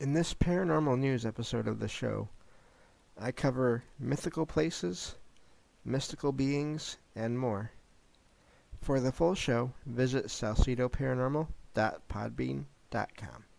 In this paranormal news episode of the show, I cover mythical places, mystical beings, and more. For the full show, visit salcedoparanormal.podbean.com.